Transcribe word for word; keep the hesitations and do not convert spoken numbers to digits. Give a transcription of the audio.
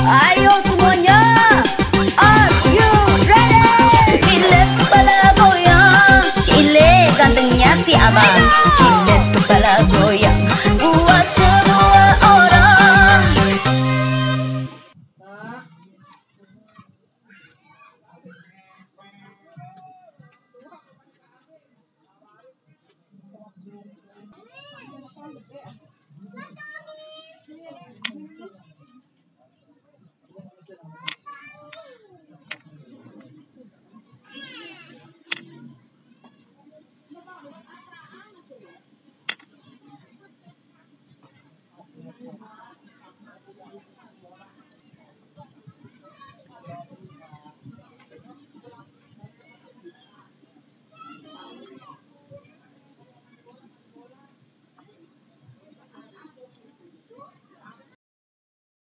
Ayo semuanya, are you ready? Cile kepala goyang, Cile gantengnya si abang. Cile kepala goyang.